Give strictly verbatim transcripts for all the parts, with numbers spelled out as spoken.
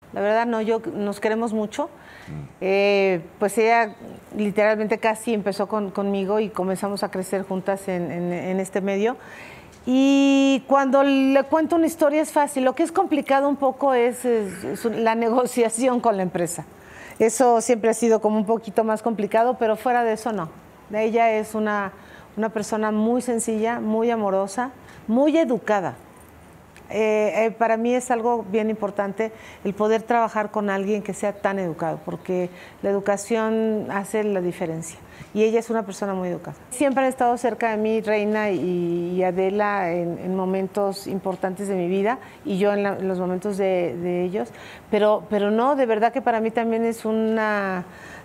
La verdad no, yo nos queremos mucho. Mm. Eh, pues ella literalmente casi empezó con, conmigo y comenzamos a crecer juntas en, en, en este medio. Y cuando le cuento una historia es fácil. Lo que es complicado un poco es, es, es la negociación con la empresa. Eso siempre ha sido como un poquito más complicado, pero fuera de eso no. Ella es una, una persona muy sencilla, muy amorosa, muy educada. Eh, eh, para mí es algo bien importante el poder trabajar con alguien que sea tan educado, porque la educación hace la diferencia. Y ella es una persona muy educada. Siempre han estado cerca de mí, Reina y, y Adela, en, en momentos importantes de mi vida, y yo en, la, en los momentos de, de ellos. Pero, pero no, de verdad que para mí también es una...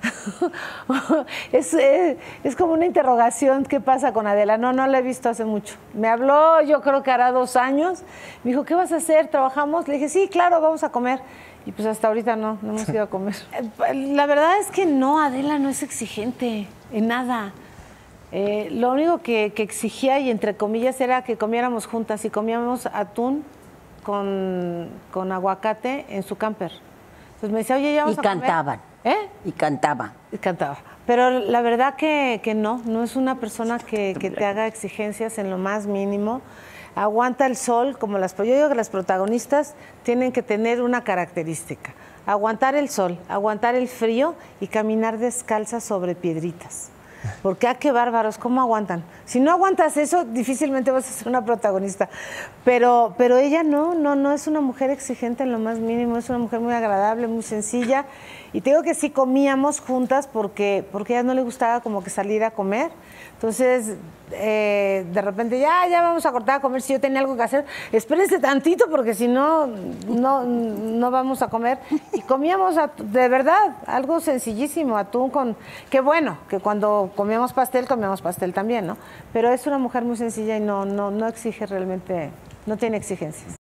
es, es, es como una interrogación. ¿Qué pasa con Adela? No, no la he visto hace mucho. Me habló, yo creo que hará dos años. Me dijo, ¿qué vas a hacer? ¿Trabajamos? Le dije, sí, claro, vamos a comer. Y pues hasta ahorita no, no hemos ido a comer. La verdad es que no, Adela no es exigente en nada. Eh, lo único que, que exigía, y entre comillas, era que comiéramos juntas, y comíamos atún con, con aguacate en su camper. Entonces me decía, oye, ya vamos y a comer. Cantaban. ¿Eh? Y cantaba. Y cantaba. Pero la verdad que, que no, no es una persona que, que te haga exigencias en lo más mínimo. Aguanta el sol, como las... Yo digo que las protagonistas tienen que tener una característica. Aguantar el sol, aguantar el frío y caminar descalzas sobre piedritas. Porque, ah, qué bárbaros, ¿cómo aguantan? Si no aguantas eso, difícilmente vas a ser una protagonista. Pero, pero ella no, no, no es una mujer exigente en lo más mínimo, es una mujer muy agradable, muy sencilla. Y te digo que sí comíamos juntas porque, porque a ella no le gustaba como que salir a comer. Entonces, eh, de repente, ya, ya vamos a cortar a comer. Si yo tenía algo que hacer, espérense tantito porque si no, no, no vamos a comer. Y comíamos, de verdad, algo sencillísimo, atún con... Qué bueno, que cuando comíamos pastel, comíamos pastel también, ¿no? Pero es una mujer muy sencilla y no, no, no exige realmente, no tiene exigencias.